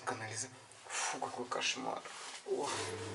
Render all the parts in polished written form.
канализация. Фу, какой кошмар. Ох.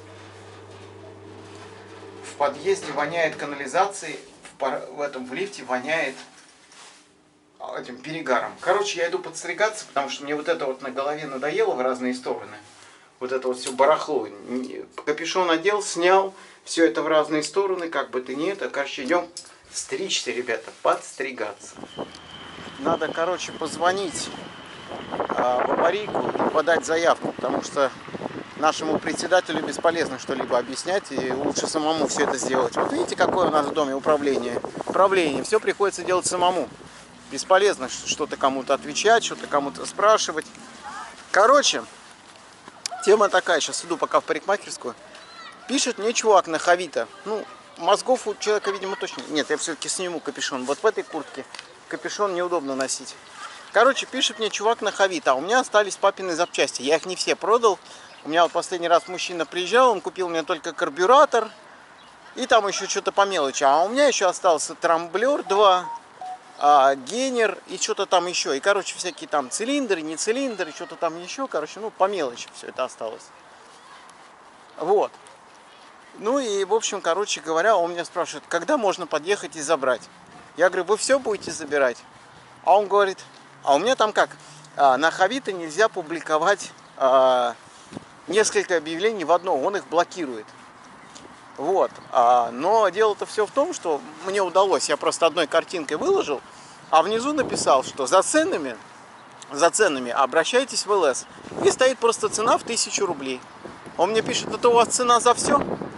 В подъезде воняет канализацией, в лифте воняет этим перегаром. Короче, я иду подстригаться, потому что мне вот это вот на голове надоело в разные стороны. Вот это вот все барахло. Капюшон одел, снял, все это в разные стороны, как бы то ни это. Короче, идем стричься, ребята, подстригаться. Надо, короче, позвонить в аварийку и подать заявку, потому что нашему председателю бесполезно что-либо объяснять, и лучше самому все это сделать. Вот видите, какое у нас в доме управление. Все приходится делать самому. Бесполезно что-то кому-то отвечать, что-то кому-то спрашивать. Короче, тема такая. Сейчас иду пока в парикмахерскую. Пишет мне чувак на Хавито. Ну, мозгов у человека, видимо, точно нет. Я все-таки сниму капюшон. Вот в этой куртке капюшон неудобно носить. Короче, пишет мне чувак на Хавито. А у меня остались папины запчасти. Я их не все продал. У меня вот последний раз мужчина приезжал, он купил мне только карбюратор и там еще что-то по мелочи. А у меня еще остался трамблер 2, генер и что-то там еще. И, короче, всякие там цилиндры, не цилиндры, что-то там еще. Короче, ну, по мелочи все это осталось. Вот. Ну и, в общем, короче говоря, он меня спрашивает, когда можно подъехать и забрать. Я говорю, вы все будете забирать? А он говорит, а у меня там как? На Хавито нельзя публиковать несколько объявлений в одно, он их блокирует. Вот. Но дело-то все в том, что мне удалось, я просто одной картинкой выложил, а внизу написал, что за ценами обращайтесь в ЛС. И стоит просто цена в 1000 рублей. Он мне пишет, это у вас цена за все?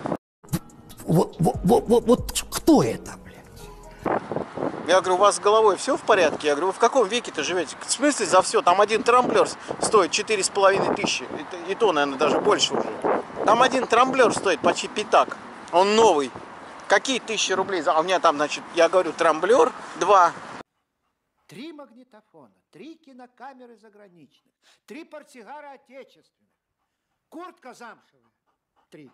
Вот кто это, блядь? Я говорю, у вас с головой все в порядке? Я говорю, вы в каком веке-то живете? В смысле за все? Там один трамблер стоит 4500. И то, наверное, даже больше уже. Там один трамблер стоит почти пятак. Он новый. Какие 1000 рублей? А у меня там, значит, я говорю, трамблер 2. 3 магнитофона, 3 кинокамеры заграничных, 3 портсигара отечественных, куртка замшевая, 3.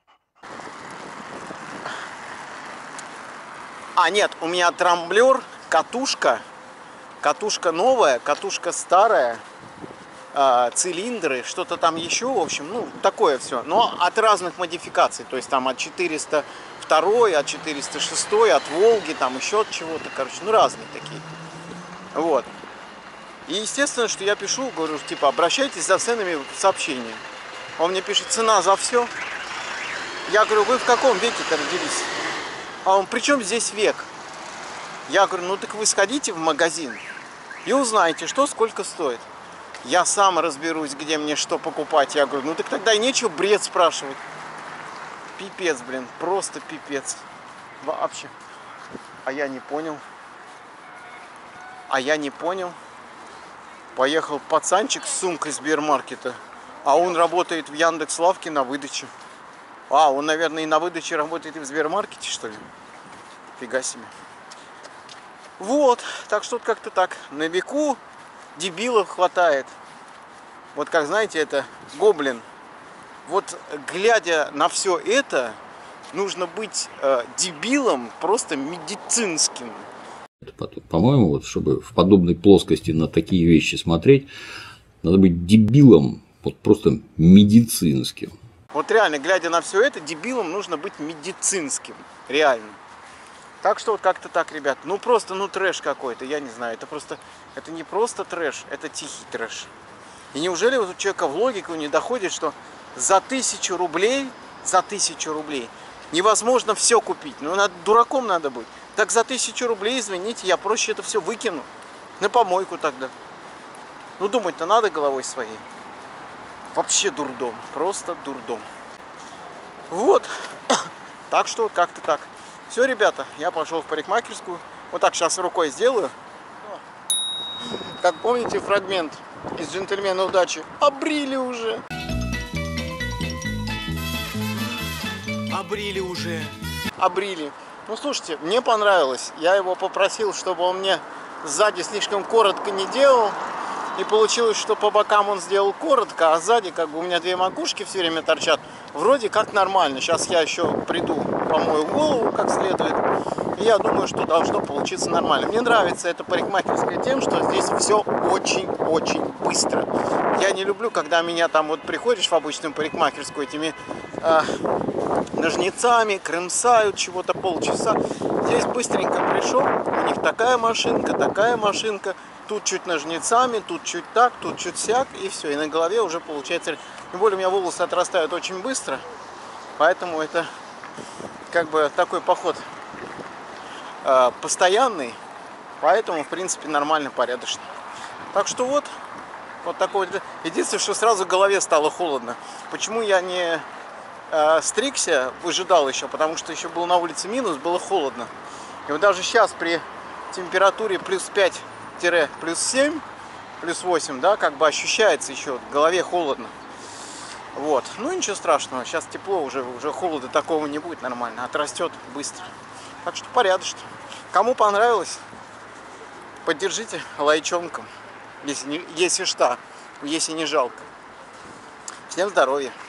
А нет, у меня трамблер, катушка новая, катушка старая, цилиндры, что-то там еще, в общем, ну, такое все. Но от разных модификаций, то есть там от 402, от 406, от Волги, там еще от чего-то, короче, ну, разные такие. Вот. И естественно, что я пишу, говорю, типа, обращайтесь за ценами в сообщении. Он мне пишет, цена за все. Я говорю, вы в каком веке-то родились? А он, при чем здесь век? Я говорю, ну так вы сходите в магазин и узнаете, что сколько стоит. Я сам разберусь, где мне что покупать. Я говорю, ну так тогда и нечего бред спрашивать. Пипец, блин, просто пипец. Вообще. А я не понял. Поехал пацанчик с сумкой Сбермаркета, а он работает в Яндекс.Лавке на выдаче. Он, наверное, и на выдаче работает и в Сбермаркете, что ли? Фига себе. Вот, так что как-то так. На веку дебилов хватает. Вот как, знаете, это гоблин. Вот глядя на все это, нужно быть дебилом просто медицинским. По-моему, вот, чтобы в подобной плоскости на такие вещи смотреть, надо быть дебилом, вот просто медицинским. Вот реально, глядя на все это, дебилом нужно быть медицинским. Реально. Так что вот как-то так, ребят. Ну просто, ну трэш какой-то, я не знаю. Это не просто трэш, это тихий трэш. И неужели вот у человека в логику не доходит, что за 1000 рублей невозможно все купить. Ну, дураком надо быть. Так за 1000 рублей, извините, я проще это все выкину. На помойку тогда. Ну, думать-то надо головой своей. Вообще дурдом. Просто дурдом. Вот. Так что как-то так. Все, ребята, я пошел в парикмахерскую. Вот так сейчас рукой сделаю. Как помните фрагмент из «Джентльмена удачи»? Обрили уже. Обрили. Ну, слушайте, мне понравилось. Я его попросил, чтобы он мне сзади слишком коротко не делал. И получилось, что по бокам он сделал коротко, а сзади как бы у меня 2 макушки все время торчат. Вроде как нормально. Сейчас я еще приду, помою голову как следует. И я думаю, что должно получиться нормально. Мне нравится эта парикмахерская тем, что здесь все очень-очень быстро. Я не люблю, когда меня там вот приходишь в обычную парикмахерскую этими ножницами, крымсают чего-то полчаса. Здесь быстренько пришел, у них такая машинка, тут чуть ножницами, тут чуть так, тут чуть сяк, и все, и на голове уже получается. Тем более у меня волосы отрастают очень быстро, поэтому это как бы такой поход постоянный, поэтому в принципе нормально, порядочно. Так что вот такой вот. Единственное, что сразу в голове стало холодно. Почему я не стригся, выжидал еще, потому что еще был на улице минус, было холодно. И вот даже сейчас при температуре плюс 5-плюс 7, плюс 8, да, как бы ощущается еще, в голове холодно. Вот, ну ничего страшного, сейчас тепло, уже холода такого не будет, нормально, отрастет быстро. Так что порядочно. Кому понравилось, поддержите лайчонком, если что, если не жалко. Всем здоровья.